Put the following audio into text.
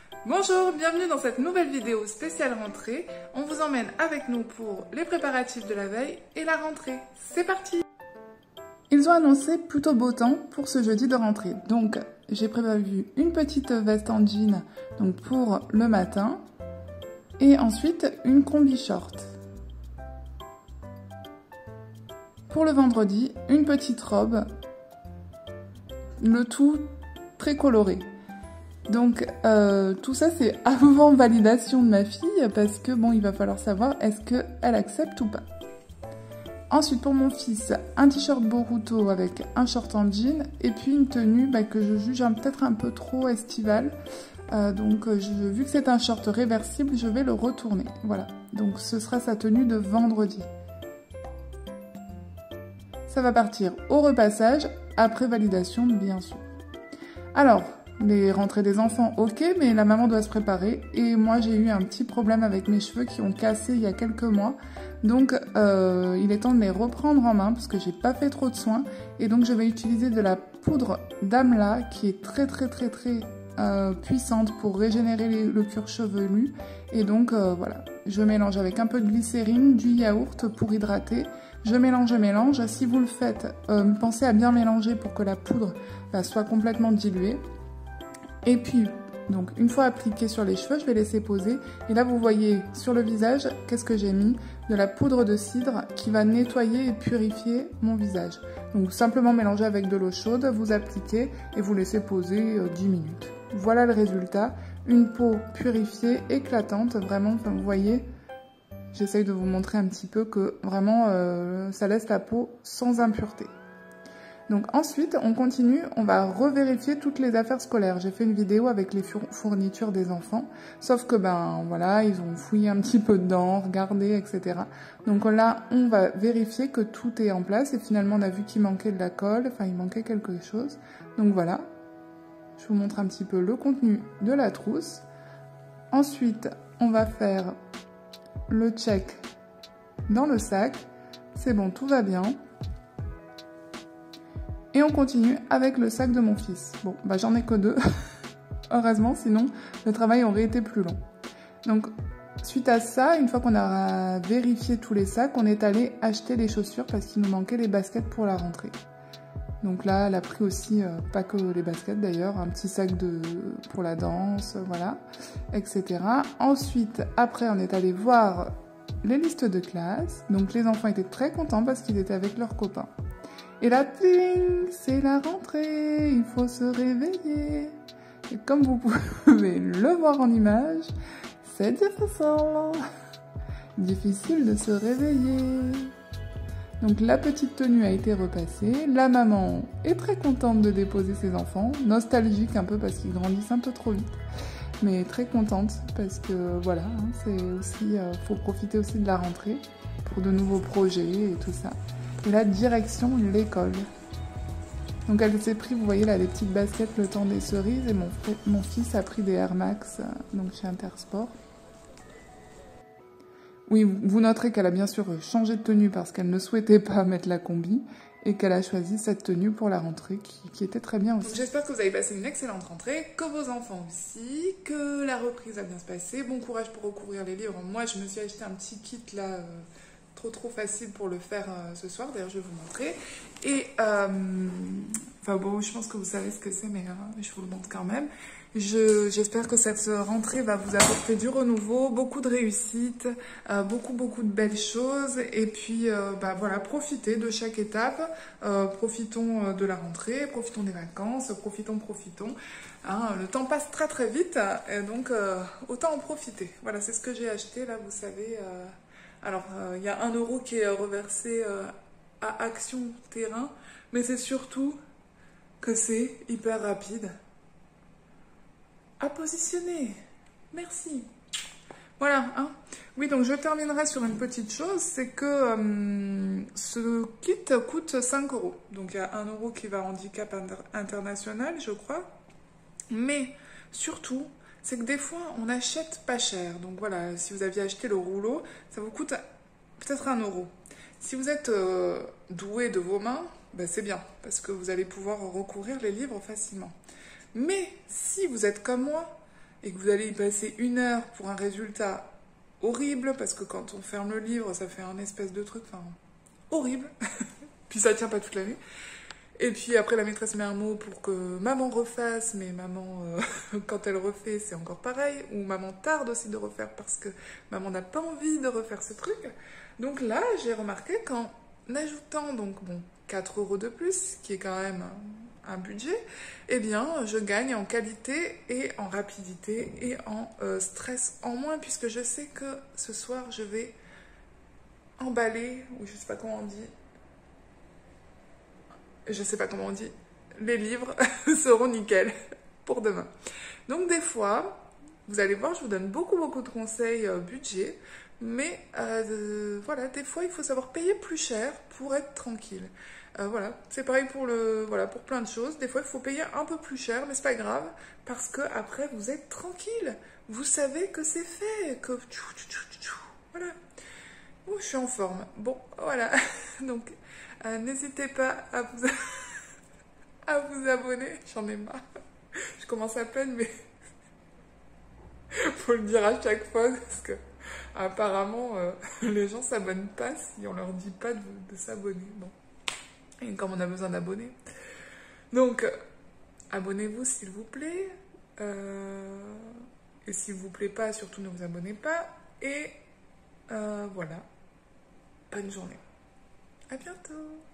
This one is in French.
Bonjour, bienvenue dans cette nouvelle vidéo spéciale rentrée. On vous emmène avec nous pour les préparatifs de la veille et la rentrée. C'est parti! Ils ont annoncé plutôt beau temps pour ce jeudi de rentrée. Donc j'ai prévu une petite veste en jean donc pour le matin et ensuite une combi short. Pour le vendredi, une petite robe, le tout très coloré. Donc tout ça c'est avant validation de ma fille parce que bon il va falloir savoir est-ce qu'elle accepte ou pas. Ensuite pour mon fils, un t-shirt Boruto avec un short en jean et puis une tenue que je juge peut-être un peu trop estivale. Vu que c'est un short réversible, je vais le retourner. Voilà, donc ce sera sa tenue de vendredi. Ça va partir au repassage après validation bien sûr. Alors, les rentrées des enfants, ok, mais la maman doit se préparer. Et moi, j'ai eu un petit problème avec mes cheveux qui ont cassé il y a quelques mois. Donc, il est temps de les reprendre en main parce que j'ai pas fait trop de soins. Et donc, je vais utiliser de la poudre d'Amla qui est très puissante pour régénérer le cuir chevelu. Et donc, voilà, je mélange avec un peu de glycérine, du yaourt pour hydrater. Je mélange. Si vous le faites, pensez à bien mélanger pour que la poudre soit complètement diluée. Et puis, donc une fois appliqué sur les cheveux, je vais laisser poser. Et là, vous voyez sur le visage, qu'est-ce que j'ai mis? De la poudre de cidre qui va nettoyer et purifier mon visage. Donc simplement mélanger avec de l'eau chaude, vous appliquez et vous laissez poser 10 minutes. Voilà le résultat. Une peau purifiée, éclatante, vraiment, vous voyez, j'essaye de vous montrer un petit peu que vraiment, ça laisse la peau sans impureté. Donc ensuite, on continue, on va revérifier toutes les affaires scolaires. J'ai fait une vidéo avec les fournitures des enfants, sauf que voilà, ils ont fouillé un petit peu dedans, regardé, etc. Donc là, on va vérifier que tout est en place et finalement, on a vu qu'il manquait de la colle, enfin, il manquait quelque chose. Donc voilà, je vous montre un petit peu le contenu de la trousse. Ensuite, on va faire le check dans le sac. C'est bon, tout va bien. Et on continue avec le sac de mon fils. Bon, j'en ai que 2, heureusement, sinon le travail aurait été plus long. Donc, suite à ça, une fois qu'on a vérifié tous les sacs, on est allé acheter les chaussures parce qu'il nous manquait les baskets pour la rentrée. Donc là, elle a pris aussi, pas que les baskets d'ailleurs, un petit sac pour la danse, voilà, etc. Ensuite, après, on est allé voir les listes de classe. Donc les enfants étaient très contents parce qu'ils étaient avec leurs copains. Et là, c'est la rentrée, il faut se réveiller. Et comme vous pouvez le voir en image, c'est difficile de se réveiller. Donc la petite tenue a été repassée. La maman est très contente de déposer ses enfants. Nostalgique un peu parce qu'ils grandissent un peu trop vite. Mais très contente parce que voilà, c'est aussi, faut profiter aussi de la rentrée pour de nouveaux projets et tout ça. Et là, direction l'école. Donc elle s'est pris, vous voyez là, les petites baskets le temps des cerises. Et mon fils a pris des Air Max, donc chez Intersport. Oui, vous noterez qu'elle a bien sûr changé de tenue parce qu'elle ne souhaitait pas mettre la combi. Et qu'elle a choisi cette tenue pour la rentrée qui était très bien aussi. J'espère que vous avez passé une excellente rentrée, que vos enfants aussi, que la reprise a bien se passer. Bon courage pour recouvrir les livres. Moi, je me suis acheté un petit kit là... trop facile pour le faire ce soir, d'ailleurs je vais vous montrer. Et enfin bon, je pense que vous savez ce que c'est, mais je vous le montre quand même. J'espère que cette rentrée va vous apporter du renouveau, beaucoup de réussite, beaucoup de belles choses. Et puis voilà, profitez de chaque étape, profitons de la rentrée, profitons des vacances, profitons. Le temps passe très vite, et donc autant en profiter. Voilà, c'est ce que j'ai acheté là, vous savez... Alors, il y a 1 euro qui est reversé à Action Terrain, mais c'est surtout que c'est hyper rapide à positionner. Merci. Voilà. Oui, donc je terminerai sur une petite chose, c'est que ce kit coûte 5 euros. Donc, il y a 1 euro qui va à Handicap International, je crois. Mais surtout... c'est que des fois, on achète pas cher. Donc voilà, si vous aviez acheté le rouleau, ça vous coûte peut-être 1 euro. Si vous êtes doué de vos mains, c'est bien, parce que vous allez pouvoir recourir les livres facilement. Mais si vous êtes comme moi et que vous allez y passer 1 heure pour un résultat horrible, parce que quand on ferme le livre, ça fait un espèce de truc, enfin, horrible. Puis ça tient pas toute l'année. Et puis après, la maîtresse met un mot pour que maman refasse, mais maman, quand elle refait, c'est encore pareil. Ou maman tarde aussi de refaire parce que maman n'a pas envie de refaire ce truc. Donc là, j'ai remarqué qu'en ajoutant, donc bon, 4 euros de plus, qui est quand même un budget, eh bien, je gagne en qualité et en rapidité et en stress en moins, puisque je sais que ce soir, je vais emballer, ou je sais pas comment on dit, les livres seront nickel pour demain. Donc des fois, vous allez voir, je vous donne beaucoup de conseils budget, mais voilà, des fois il faut savoir payer plus cher pour être tranquille. Voilà, c'est pareil pour pour plein de choses. Des fois il faut payer un peu plus cher, mais c'est pas grave, parce que après vous êtes tranquille. Vous savez que c'est fait, que voilà. Oh, je suis en forme. Bon, voilà. Donc, n'hésitez pas à à vous abonner. J'en ai marre. Je commence à peine, mais faut le dire à chaque fois parce que apparemment les gens s'abonnent pas si on leur dit pas de s'abonner. Bon, et comme on a besoin d'abonnés. Donc, abonnez-vous s'il vous plaît. Et s'il vous plaît pas, surtout ne vous abonnez pas. Et voilà. Bonne journée. À bientôt.